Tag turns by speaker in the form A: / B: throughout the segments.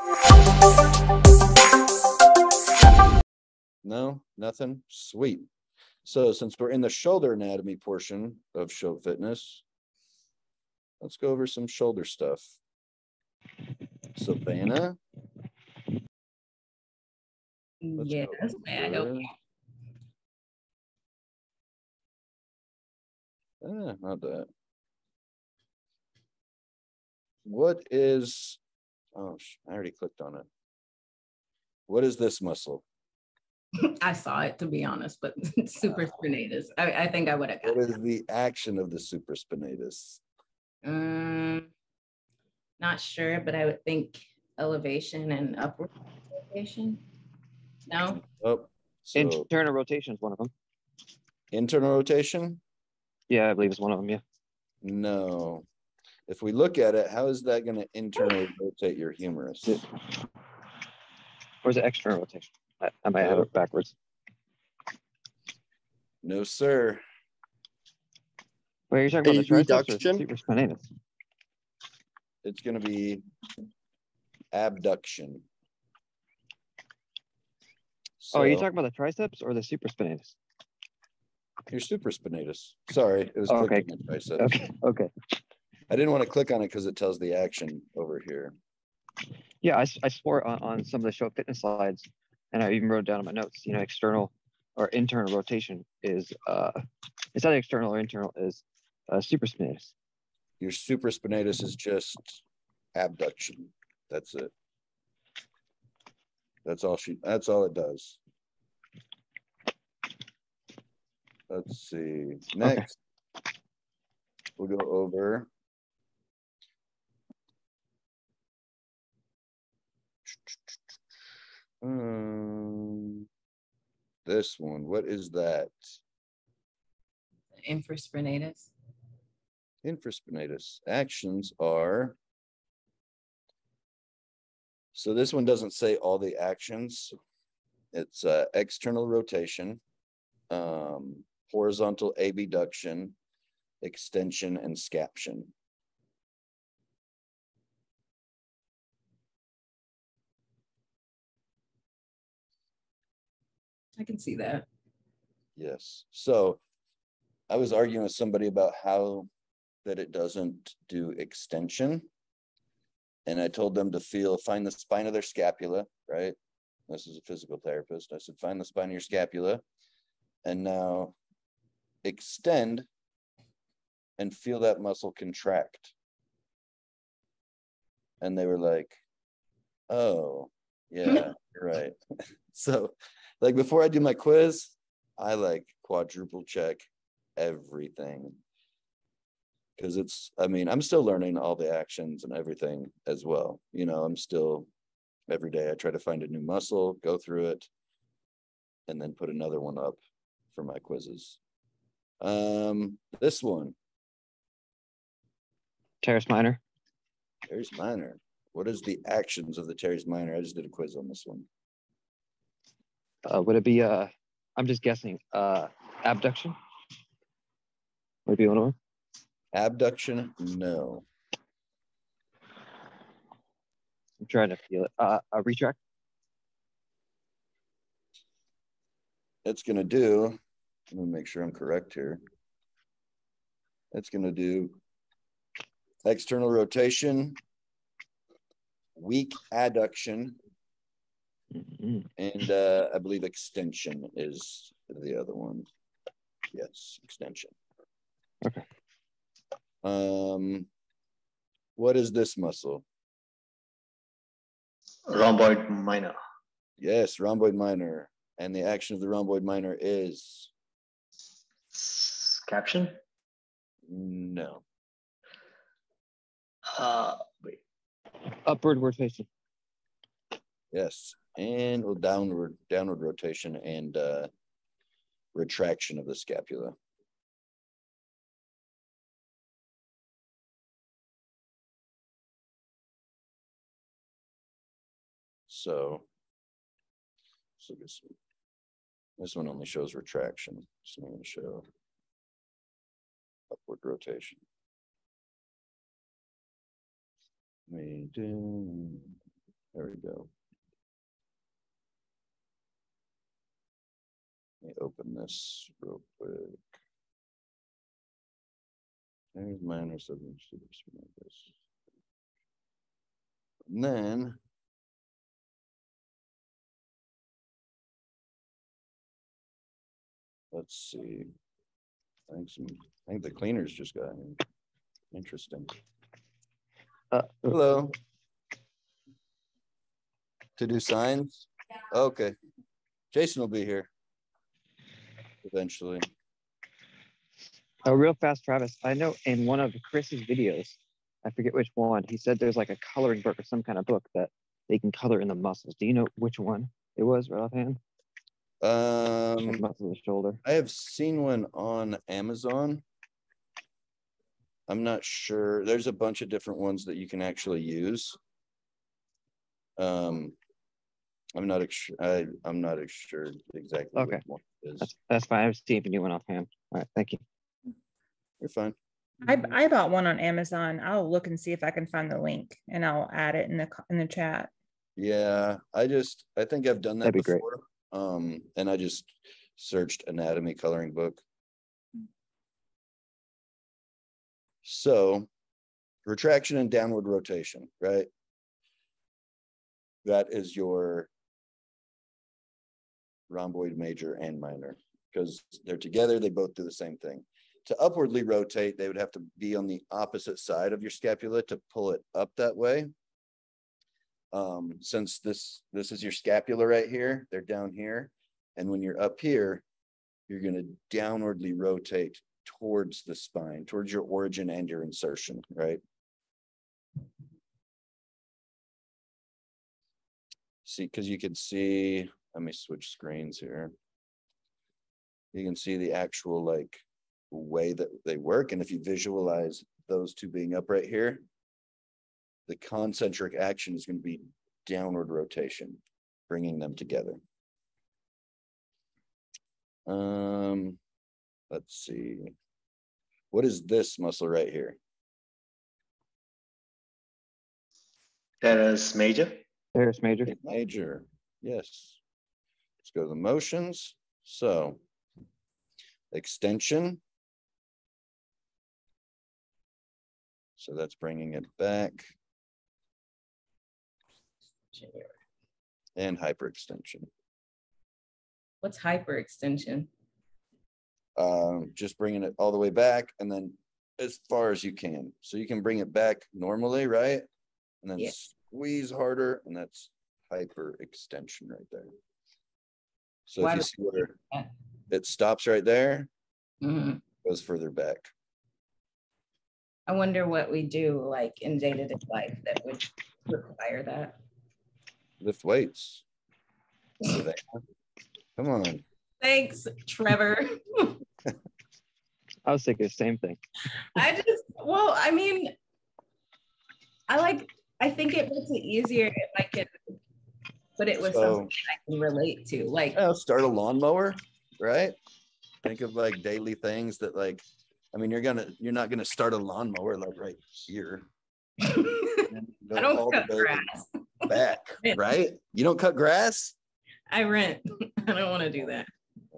A: No, nothing. Sweet. So since we're in the shoulder anatomy portion of show fitness, let's go over some shoulder stuff. Savannah.
B: Yes, may I help you?
A: Not that. What is, oh, I already clicked on it. What is this muscle?
B: I saw it, to be honest, but supraspinatus. I think I would have got
A: What is the action of the supraspinatus?
B: Not sure, but I would think elevation and upward rotation. No?
A: Oh, so
C: internal rotation is one of them.
A: Internal rotation?
C: Yeah, I believe it's one of them, yeah.
A: No. If we look at it, how is that going to internally rotate your humerus?
C: Or is it external rotation? I might have it backwards.
A: No, sir.
C: Wait, you're talking about the triceps or
D: Abduction?
C: supraspinatus?
A: It's going to be abduction.
C: So, are you talking about the triceps or the supraspinatus?
A: Your supraspinatus. Sorry, it was
C: okay.
A: clicking on triceps.
C: Okay.
A: I didn't want to click on it because it tells the action over here.
C: Yeah, I swore on some of the show fitness slides, and I even wrote down in my notes, external or internal rotation is, it's either external or internal, is supraspinatus.
A: Your supraspinatus is just abduction. That's it. That's all it does. Let's see. Next, we'll go over this one. What is that?
B: Infraspinatus.
A: Infraspinatus. Actions are, so this one doesn't say all the actions. It's external rotation, horizontal abduction, extension, and scaption.
B: I can see that.
A: Yes. So I was arguing with somebody about how that it doesn't do extension. And I told them to find the spine of their scapula, right? This is a physical therapist. I said, find the spine of your scapula and now extend and feel that muscle contract. And they were like, oh, yeah, you're right. So like before I do my quiz, I like quadruple check everything. Because I'm still learning all the actions and everything as well. I'm still, every day I try to find a new muscle, go through it, and then put another one up for my quizzes. This one.
C: Teres minor.
A: Teres minor. What is the actions of the teres minor? I just did a quiz on this one.
C: Would it be, I'm just guessing, abduction? Would it be one of them?
A: Abduction? No.
C: I'm trying to feel it. A retract?
A: It's going to do, let me make sure I'm correct here. It's going to do external rotation, weak adduction, and I believe extension is the other one. Yes, extension.
C: Okay.
A: What is this muscle?
D: Rhomboid minor.
A: Yes, rhomboid minor. And the action of the rhomboid minor is?
D: Caption?
A: No.
D: Wait.
C: Upward rotation.
A: Yes. And downward rotation and retraction of the scapula. So this one only shows retraction. So I'm going to show upward rotation. We do. There we go. Let me open this real quick. There's minor substitutes like this. And then let's see. I think the cleaners just got in. Interesting. Hello. To do signs? Okay. Jason will be here eventually.
C: Real fast, Travis. I know in one of Chris's videos, I forget which one, he said there's like a coloring book or some kind of book that they can color in the muscles. Do you know which one it was right offhand? Like muscle of the shoulder.
A: I have seen one on Amazon. I'm not sure. There's a bunch of different ones that you can actually use. I'm not sure exactly.
C: Okay,
A: what one it is.
C: that's fine. I was seeing if you knew one offhand. All right, thank you.
A: You're fine.
E: I bought one on Amazon. I'll look and see if I can find the link, and I'll add it in the chat.
A: Yeah, I think I've done that
C: That'd be great.
A: before. And I just searched anatomy coloring book. So retraction and downward rotation, right? That is your rhomboid major and minor, because they're together, they both do the same thing. To upwardly rotate, they would have to be on the opposite side of your scapula to pull it up that way. Since this is your scapula right here, they're down here. And when you're up here, you're going to downwardly rotate towards the spine, towards your origin and your insertion, right? See, because you can see, let me switch screens here. You can see the actual like way that they work. And if you visualize those two being up right here, the concentric action is going to be downward rotation, bringing them together. Let's see. What is this muscle right here?
D: Teres major.
C: Teres major.
A: Major, yes. Let's go to the motions. So, extension. So that's bringing it back. And hyperextension.
B: What's hyperextension?
A: Just bringing it all the way back and then as far as you can. So you can bring it back normally, right? And then squeeze harder, and that's hyperextension right there. So
B: Why
A: if you see where it stops right there, goes further back.
B: I wonder what we do like in day-to-day life that would require that.
A: Lift weights. Come on.
B: Thanks, Trevor.
C: I was thinking the same thing.
B: I mean, I think it makes it easier if I could put it with something I can relate to. Like,
A: start a lawnmower, right? Think of like daily things that like, I mean, you're not gonna start a lawnmower like right here.
B: I don't cut grass.
A: Back, right? You don't cut grass?
B: I rent. I don't want to do that.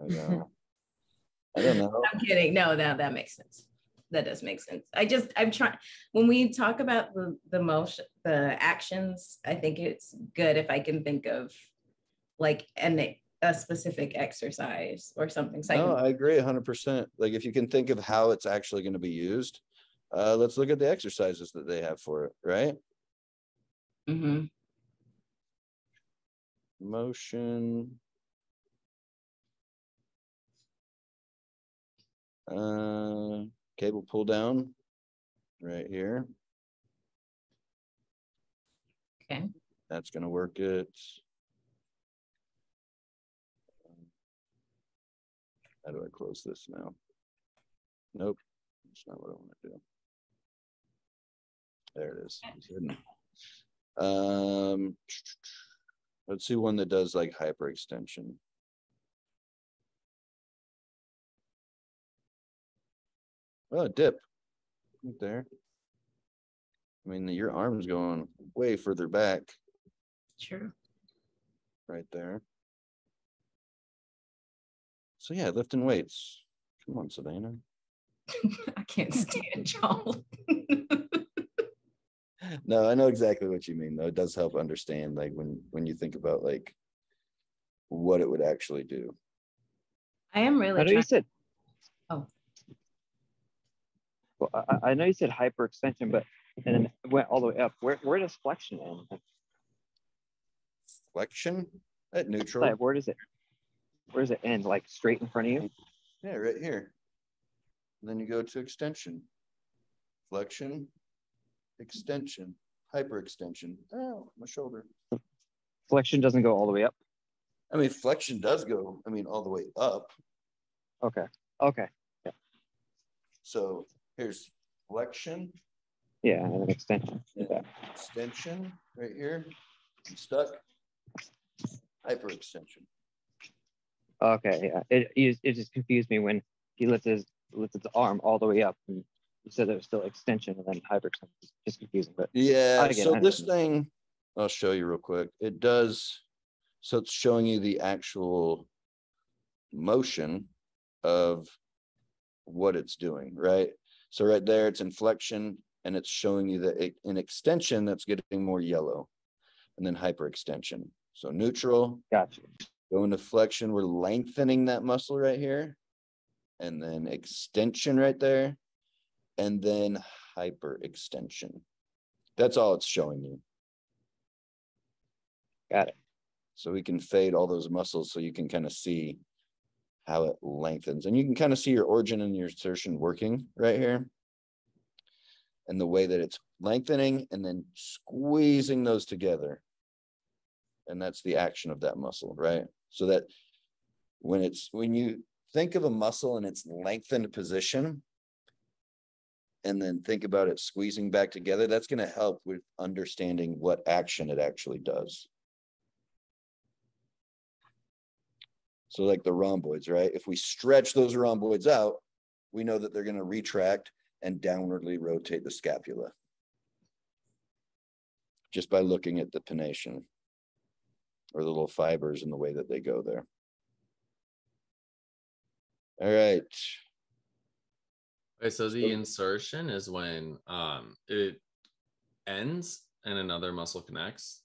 A: I don't know.
B: I'm kidding. No, that makes sense. That does make sense. I'm trying, when we talk about the motion, the actions, I think it's good if I can think of like a specific exercise or something. So
A: no, I agree 100%. Like if you can think of how it's actually going to be used, let's look at the exercises that they have for it, right?
B: Mm-hmm.
A: Motion. Cable pull down right here.
B: Okay.
A: That's going to work it. How do I close this now? Nope. That's not what I want to do. There it is. It's hidden. Let's see one that does like hyperextension. Oh, dip right there. I mean, your arm's going way further back.
B: True.
A: right there. So yeah, lifting weights. Come on, Savannah.
B: I can't stand y'all.
A: No, I know exactly what you mean, though. It does help understand, like, when you think about like what it would actually do.
B: I am
C: I
B: really
C: know you
B: trying.
C: said.
B: Oh.
C: Well, I know you said hyperextension, but and then it went all the way up. Where does flexion end?
A: Flexion at neutral.
C: Like, where does it end? Like straight in front of you?
A: Yeah, right here. And then you go to extension. Flexion, extension, hyperextension. Oh, my shoulder.
C: Flexion doesn't go all the way up.
A: I mean, flexion does go, all the way up.
C: Okay. Okay. Yeah.
A: So here's flexion.
C: Yeah, and then extension.
A: Yeah. Extension right here. I'm stuck. Hyperextension.
C: Okay. Yeah. It just confused me when he lifts his arm all the way up, and you said there was still extension and then hyperextension. It's just confusing. But
A: Yeah. So this thing, I'll show you real quick. It does. So it's showing you the actual motion of what it's doing, right? So right there, it's in flexion, and it's showing you that in extension, that's getting more yellow, and then hyperextension. So neutral.
C: Gotcha.
A: Go into flexion, we're lengthening that muscle right here, and then extension right there, and then hyperextension. That's all it's showing you.
C: Got it.
A: So we can fade all those muscles so you can kind of see how it lengthens. And you can kind of see your origin and your insertion working right here. And the way that it's lengthening and then squeezing those together. And that's the action of that muscle, right? So that when you think of a muscle in its lengthened position, and then think about it squeezing back together, that's going to help with understanding what action it actually does. So like the rhomboids, right? If we stretch those rhomboids out, we know that they're going to retract and downwardly rotate the scapula just by looking at the pennation or the little fibers and the way that they go there. All right.
F: Okay, so the insertion is when it ends and another muscle connects.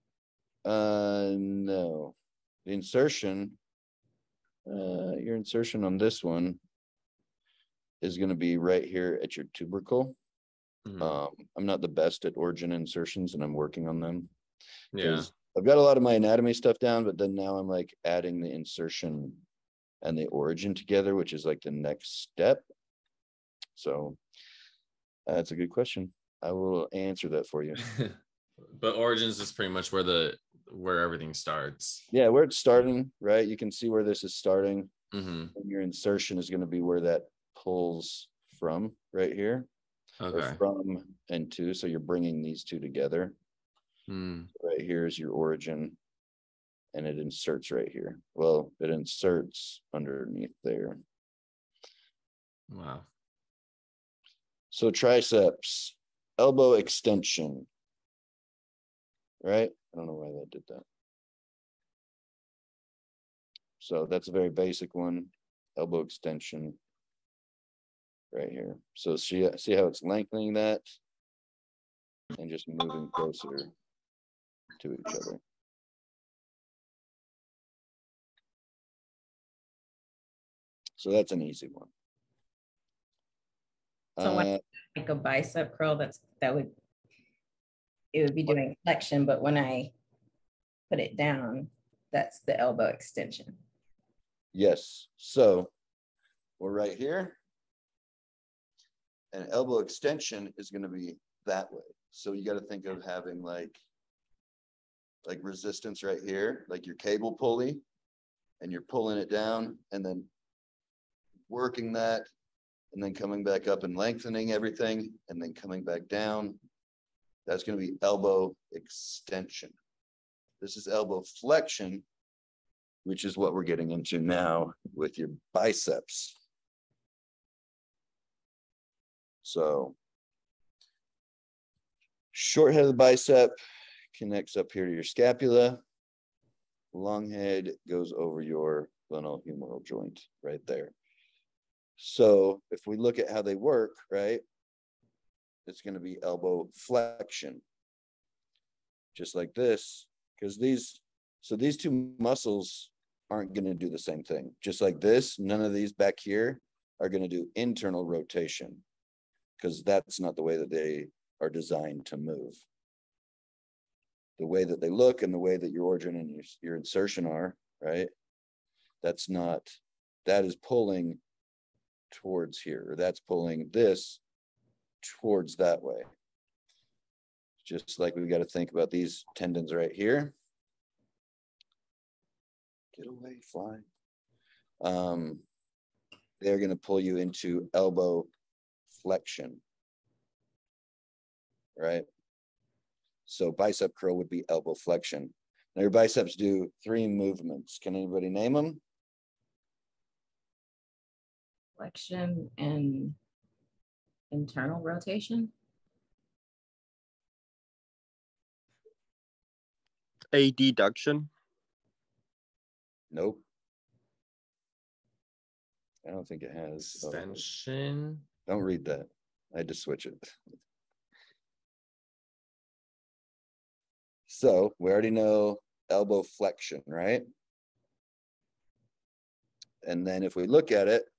A: No. The insertion, your insertion on this one is going to be right here at your tubercle. Mm-hmm. I'm not the best at origin insertions, and I'm working on them.
F: Yeah.
A: I've got a lot of my anatomy stuff down, but then now I'm like adding the insertion and the origin together, which is like the next step. So that's a good question. I will answer that for you.
F: But origins is pretty much where everything starts.
A: Yeah, where it's starting, right? You can see where this is starting.
F: Mm-hmm.
A: And your insertion is going to be where that pulls from right here.
F: Okay.
A: Or from and to. So you're bringing these two together. Right here is your origin, and it inserts right here. Well, it inserts underneath there.
F: Wow.
A: So triceps, elbow extension, right? I don't know why that did that. So that's a very basic one, elbow extension right here. So see how it's lengthening that and just moving closer to each other. So that's an easy one.
B: So when like a bicep curl, it would be doing flexion, but when I put it down, that's the elbow extension.
A: Yes. So we're right here. And elbow extension is going to be that way. So you got to think of having like resistance right here, like your cable pulley, and you're pulling it down and then working that, and then coming back up and lengthening everything, and then coming back down. That's going to be elbow extension. This is elbow flexion, which is what we're getting into now with your biceps. So short head of the bicep connects up here to your scapula. Long head goes over your glenohumeral joint right there. So if we look at how they work, right, it's going to be elbow flexion, just like this, because these two muscles aren't going to do the same thing. Just like this, none of these back here are going to do internal rotation, because that's not the way that they are designed to move. The way that they look and the way that your origin and your insertion are, right? That is pulling towards here, or that's pulling this towards that way. Just like we got to think about these tendons right here. Get away, fly. They're going to pull you into elbow flexion, right? So bicep curl would be elbow flexion. Now your biceps do 3 movements. Can anybody name them?
B: Flexion and internal rotation.
G: Adduction.
A: Nope. I don't think it has.
F: Extension.
A: Don't read that. I had to switch it. So we already know elbow flexion, right? And then if we look at it,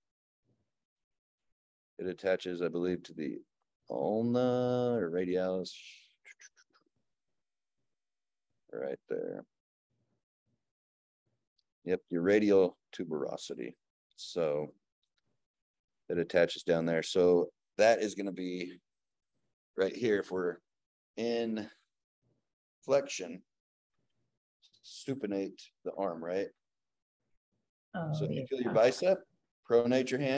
A: it attaches, I believe, to the ulna or radialis. Right there. Yep, your radial tuberosity. So it attaches down there. So that is going to be right here. If we're in flexion, supinate the arm, right?
B: Oh,
A: So if you
B: yeah.
A: feel your bicep, pronate your hand.